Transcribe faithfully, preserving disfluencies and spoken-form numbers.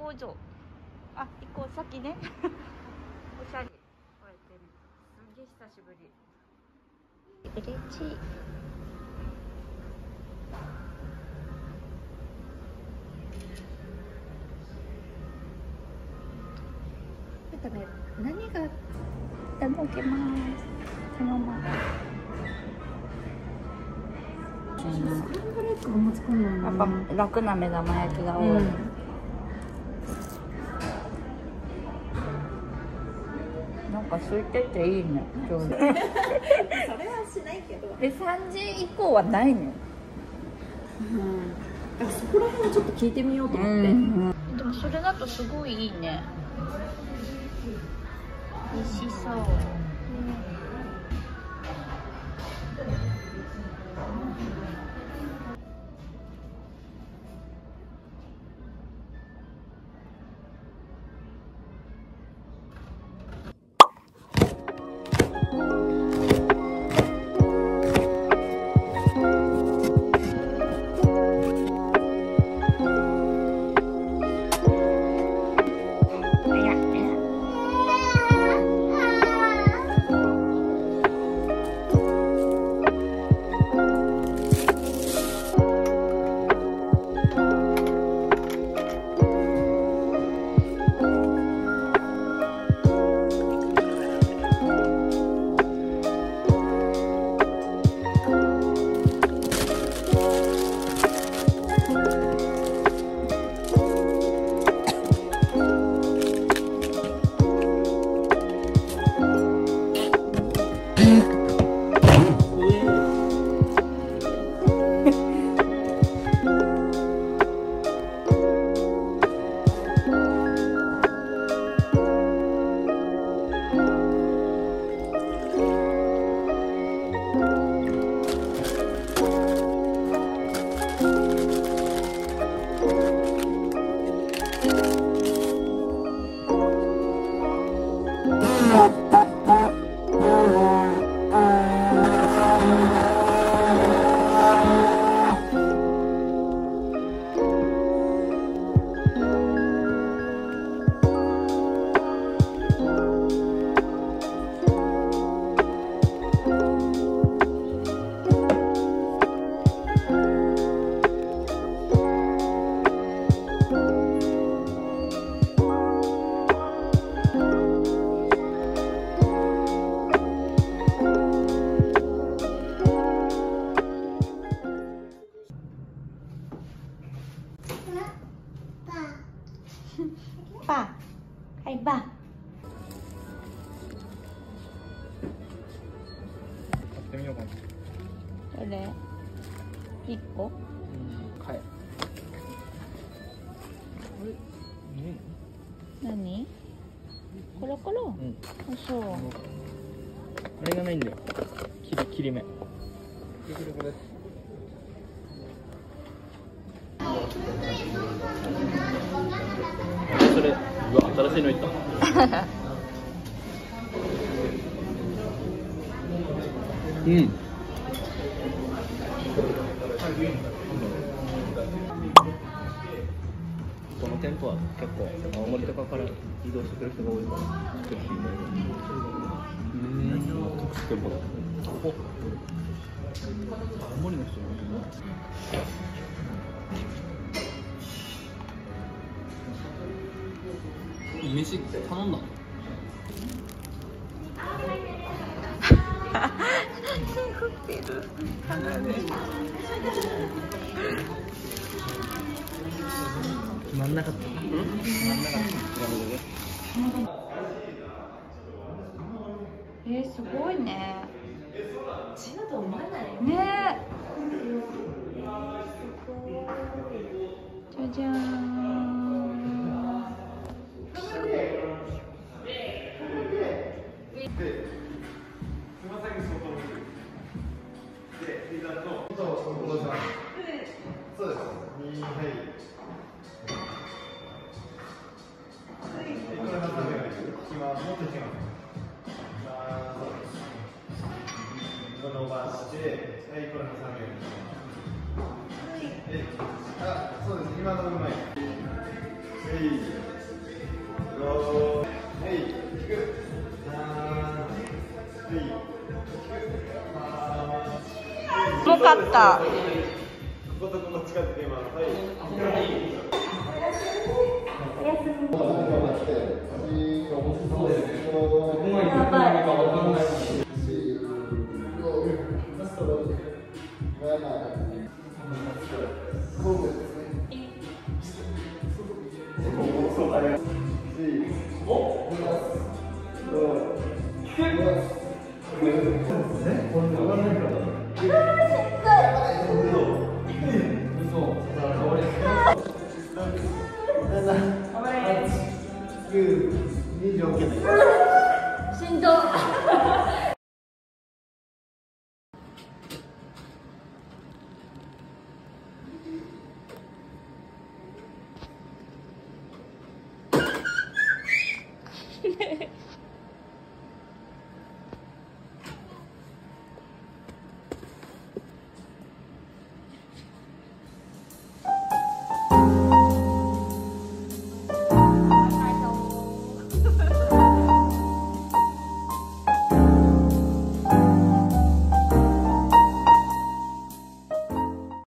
工場。あ、行こう、先ね。おしゃれ。こうやってる。すんげえ久しぶり。嬉しい。だから何がいただきます。このまま。 スクランブルエッグが持ち込んないな。 やっぱ楽な目玉焼きが多い。うん、なんか空いてていいね。ちょうど。それはしないけど。で、さんじ以降はないの。うん。 だからそこら辺をちょっと聞いてみようと思って。うんうん、 でもそれだとすごいいいね。美味しそう。Pa, kay ba? 買ってみようかな。 これ一個？ うん、買え。これ見えない？ 何？コロコロ？ うん。 あ、そう。 あれがないんだよ。切り切り目。これこれ。それ、うわ、新しいのいった。うん。この店舗は結構青森とかから移動してくる人が多いから作っていいね。うん。特殊店舗だ。お、青森の人もいるな。飯頼んだの？ 食ってる。 決まんなかった。決まんなかった。 えー、すごいね。 違うと思わないよね。じゃじゃーん。 そうです。に、はい。これは何で今もっといけます。ああ、そうです。伸ばして、はい、これ挟める。はい。あ、そうです。今のうまい。 重かった。 こことここ近づけます。はい。 やばい。しんどい。